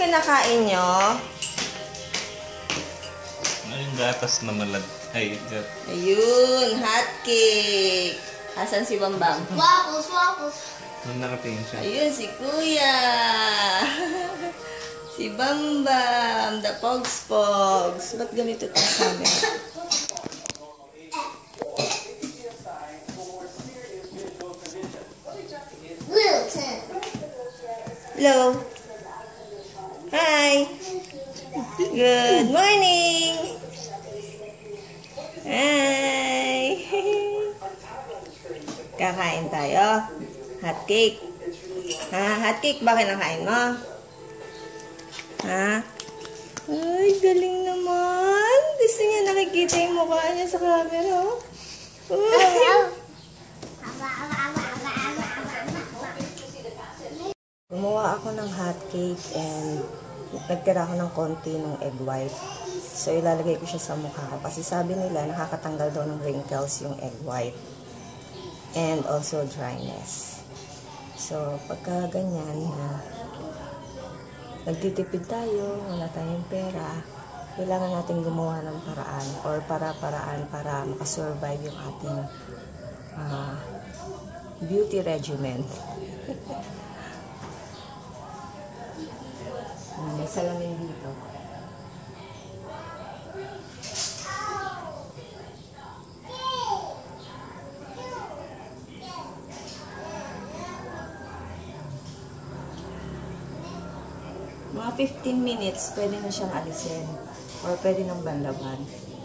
kinakain nyo? Yung gatas na malag. Ay, ayun, hot cake. Asan si Bambam? Waffles, waffles. nung nakatingin siya. Ayun, si Kuya. Si Bambam, the Pogs-Pogs. Ba't ganito itong camera? Hello. Hi. Good morning. Hi. Kakain tayo. Hot cake. Ha? Hot cake ba kinakain mo? Ha? Ay, galing naman. Gusto niya nakikita yung mukha niya sa camera. Gumawa ako ng hot cake and nagtira ako ng konti ng egg white. So, ilalagay ko siya sa mukha ko. Kasi sabi nila, nakakatanggal daw ng wrinkles yung egg white. And also dryness. So, pagka ganyan na nagtitipid tayo, wala tayong pera, kailangan natin gumawa ng paraan or paraan para makasurvive yung ating beauty regimen. May salamin dito. Mga 15 minutes, pwede na siyang alisin. Or pwede nang banlaban.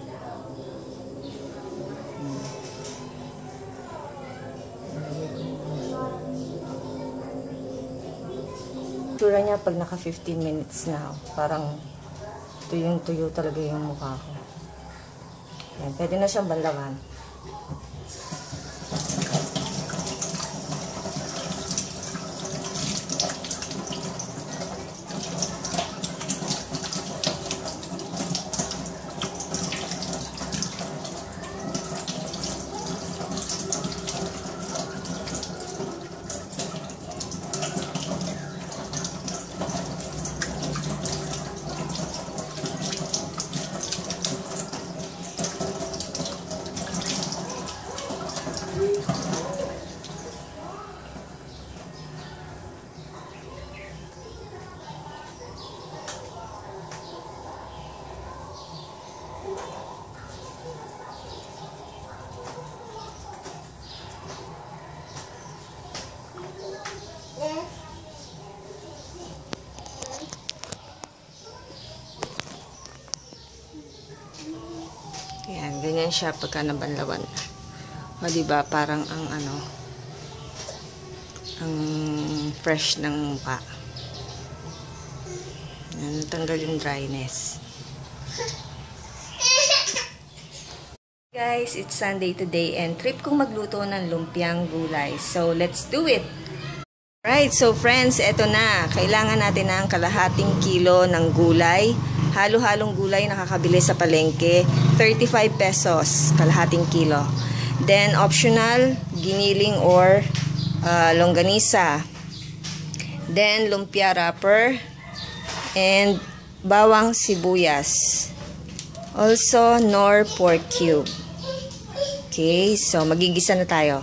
Tura niya pag naka 15 minutes na, parang tuyong-tuyo talaga yung mukha ko. Yan, pwede na siyang banlaban. Yan, ganyan siya pagka nabanlawan. O, diba, parang ang ang fresh ng mukha. Yan, natanggal yung dryness. Guys, it's Sunday today and trip kong magluto ng lumpiang gulay. So, let's do it! Right, so friends, eto na. Kailangan natin ng kalahating kilo ng gulay. Halo-halong gulay nakakabili sa palengke. 35 pesos, kalahating kilo. Then, optional, giniling or longganisa. Then, lumpia wrapper. And bawang sibuyas. Also, nor pork cube. Okay, so magigisa na tayo.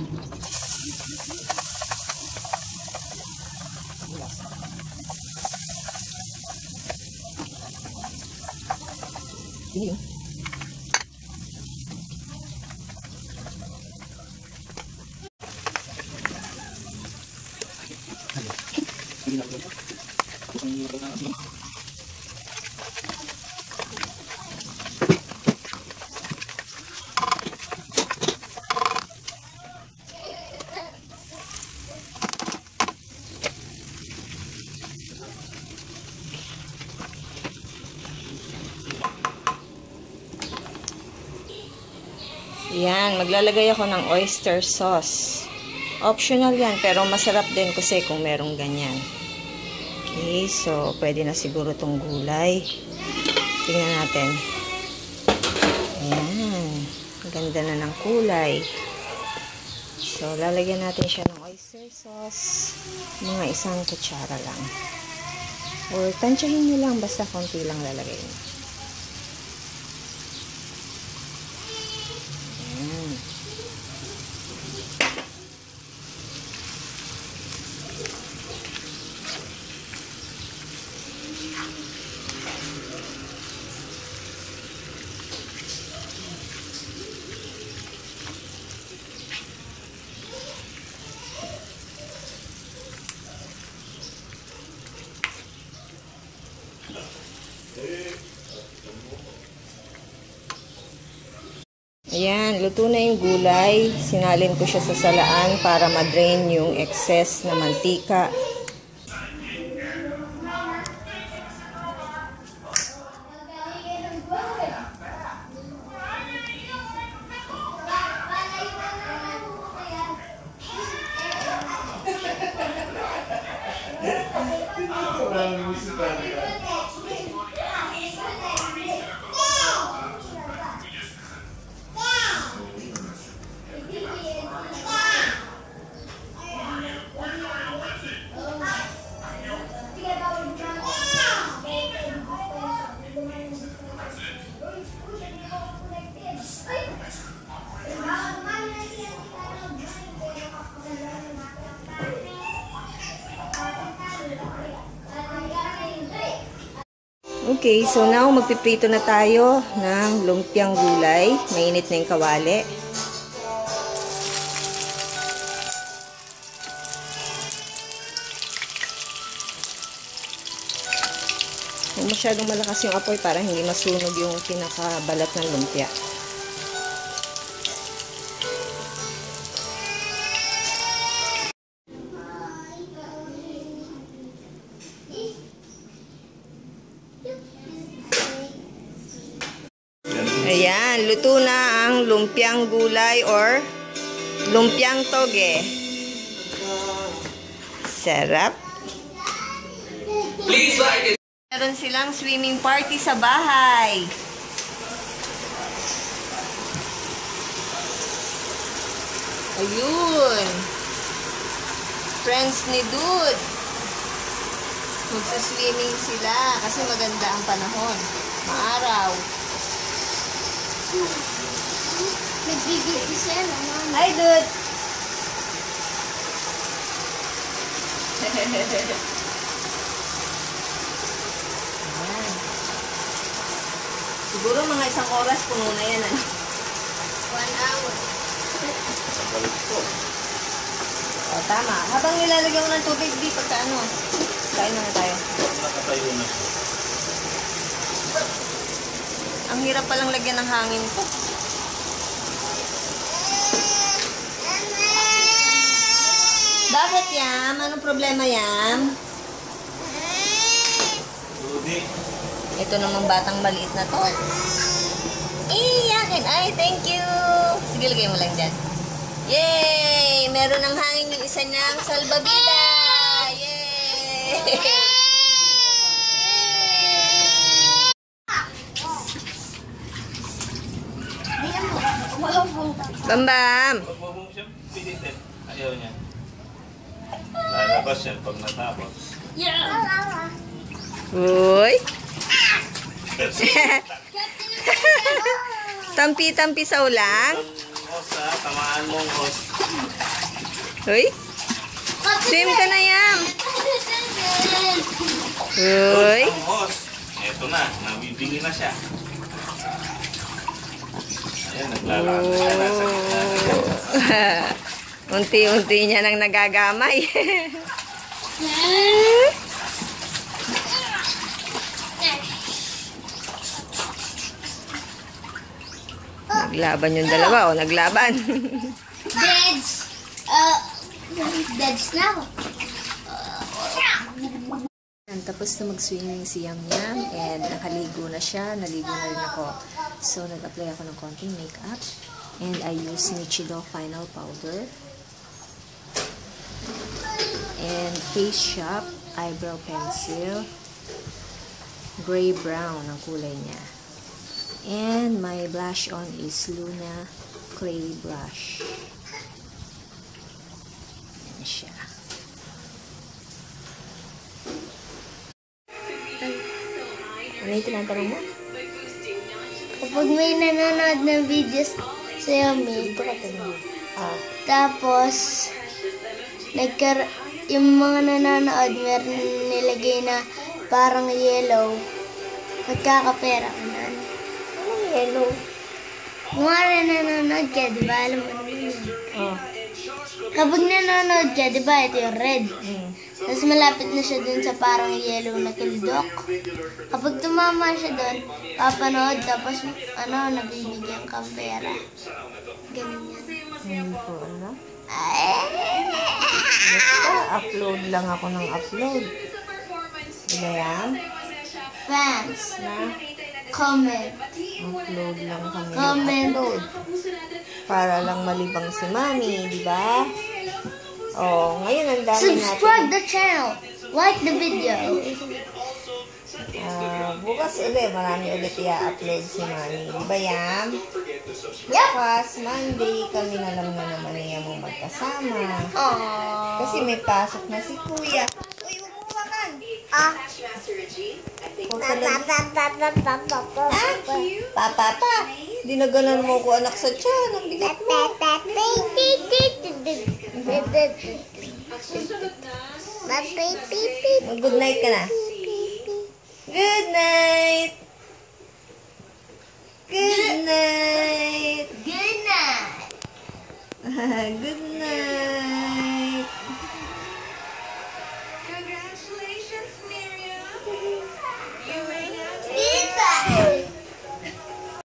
Yan, maglalagay ako ng oyster sauce. Optional yan, pero masarap din kasi kung merong ganyan. Okay, so pwede na siguro tong gulay. Tingnan natin. Ayan, ganda na ng kulay. So, lalagyan natin siya ng oyster sauce. Mga 1 kutsara lang. Or tansyahin nyo lang, basta konti lang lalagay nyo. Ayan. Ayan, luto na yung gulay. Sinalin ko siya sa salaan para ma-drain yung excess na mantika. Okay, so now magpiprito na tayo ng lumpiang gulay. Mainit na yung kawali. Huwag masyadong malakas yung apoy para hindi masunog yung pinakabalat ng lumpia. Ayan, luto na ang lumpiang gulay or lumpiang toge. Sarap. Meron silang swimming party sa bahay. Ayun. Friends ni Dude. Magsa-swimming sila kasi maganda ang panahon. Maaraw. Nagbigay isa naman. Hi, Dude. Ayan. Siguro mga 1 oras puno na yan. 1 hour. O, tama. Habang nilalagyan mo ng tubig, di pagka ano. Kain na tayo. Nakatayo na. Ang hirap palang lagyan ng hangin ko. Bakit, Yam? Anong problema, Yam? Rudy. Ito namang batang maliit na to. Yakin. Ay, thank you. Sige, lagay mo lang dyan. Yay! Meron ng hangin yung isa niyang salbabida. Yay! Bambam! Pag mo siya pilitin, ayaw niya. Lalabas yan pag natapos. Uy! Tampi-tampi sa ulang. Host ha, tamaan mong host. Uy! Swim ka na, Yam! Uy! Ang host. Eto na, nabibingi na siya. Ayan, naglalakad na siya nasa gitna. Unti-unti niya nang nagagamay. Naglaban yung dalawa, o naglaban. Deads. Deads now. Tapos na mag-swimming si Yam Yam and nakaligo na siya, naligo na rin ako. So, nag-apply ako ng konting makeup and I use Nichido Final Powder and Face Shop Eyebrow Pencil, gray-brown ang kulay niya. And my blush on is Luna Clay Blush. Yan siya. Ano yung tinatanong mo? Kapag may nanonood ng videos sa Yummy, Dito ka tanong. Ah. tapos yung mga nanonood, meron nilagay na parang yellow, magkakapera ka na. Anong yellow? Yung mga nanonood ka, di ba? Alam mo naman yun. Oh. Kapag nanonood ka, di ba? Ito yung red. Mm. Tapos malapit na siya dun sa parang yellow na tuldok. Kapag tumama siya dun, papanood, tapos nabibigyan kang pera. Ganun yan. Hindi ko alam. Ay! Basta, upload lang ako ng upload. Diba yan? Fans, Na, comment. upload lang kami ng Comment. upload. Para lang malibang si Mami, di ba? Oh, ngayon ang dami Subscribe natin. the channel. Like the video. Bukas ulit, marami ulit i-upload si Mami. Di ba yan? Yep. Bukas, Monday, kami na lang na naman niya mo magkasama. Aww. Kasi may pasok na si Kuya. Uy, huwag mo makan! Ah. Papa pa! Dinagalan mo ko anak sa tiyan. Ang bigat mo. Good night ka na. Good night! Good night! Good night. Good night!